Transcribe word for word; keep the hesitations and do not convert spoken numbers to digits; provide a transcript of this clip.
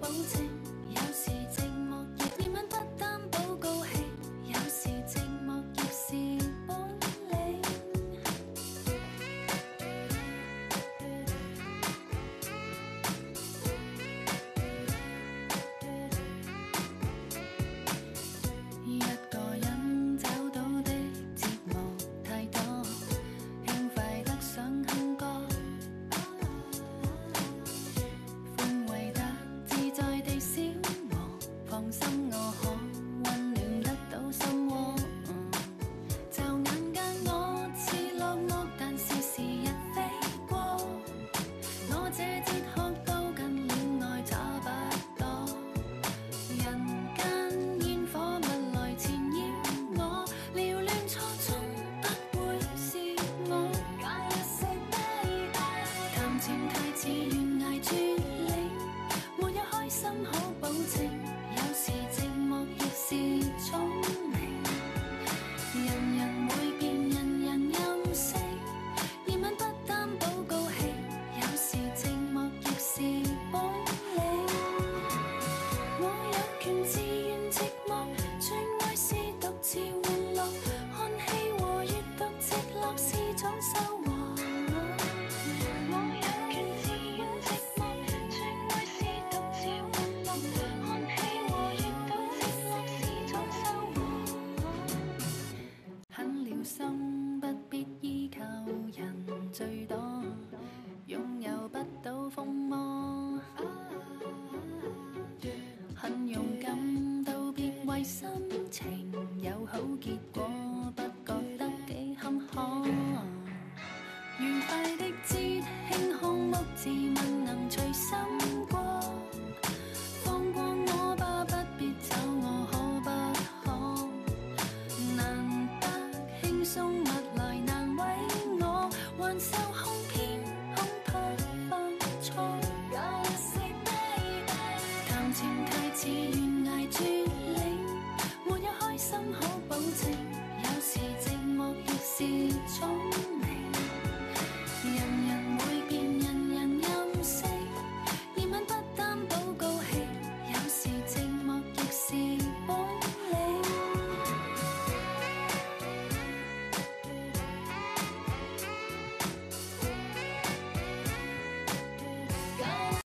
保證。有時寂寞亦熱吻不擔保高興，有時寂寞亦是本領。一個人找到的折磨太多，輕快得想哼歌，寬慰得自在地消磨，放心我可溫暖得到心窩。驟眼間我似落寞，但是時日飛過，我這哲學都跟戀愛差不多。人間煙火物來纏繞我，撩亂初衷不會是我。假一些悲哀，談情太似懸崖絕嶺，沒有開心可保證。有時寂寞亦是聰明，人人會變，人人任性，熱吻不擔保高興，有時寂寞亦是本領。我有權自願寂寞，最愛是獨自玩樂，看戲和閱讀直落是種收穫。我有權自願寂寞，最愛是獨自玩樂，看戲和閱讀直落是種收穫。狠了心不必依靠人最多，擁有不到風魔。很勇敢道別為心情有好結果，不覺得幾坎坷。愉快的節慶項目自問能隨心過，放過我吧，不必找我可不可。難得輕鬆物來難為我，還受控偏恐怕犯錯。假一些悲哀，談情太似懸崖絕嶺，沒有開心可保證。有時寂寞亦是聰